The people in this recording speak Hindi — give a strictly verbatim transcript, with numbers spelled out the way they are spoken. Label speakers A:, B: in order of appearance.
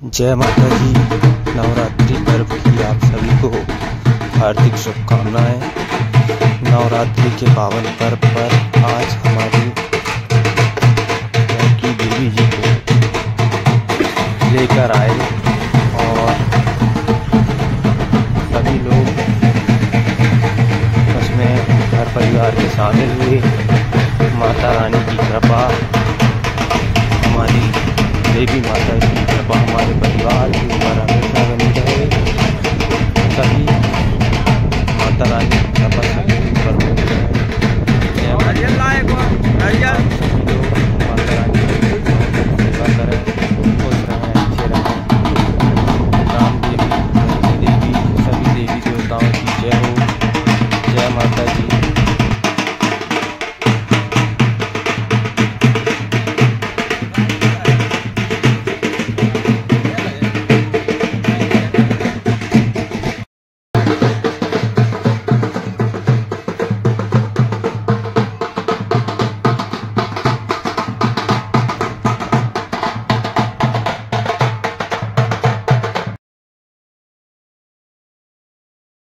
A: जय माता जी। नवरात्रि पर्व की आप सभी को हार्दिक शुभकामनाएं। नवरात्रि के पावन पर्व पर आज हमारी घर की देवी जी को लेकर आए और सभी लोग उसमें घर परिवार के शामिल हुए। माता रानी की कृपा, हमारी देवी माता की कृपा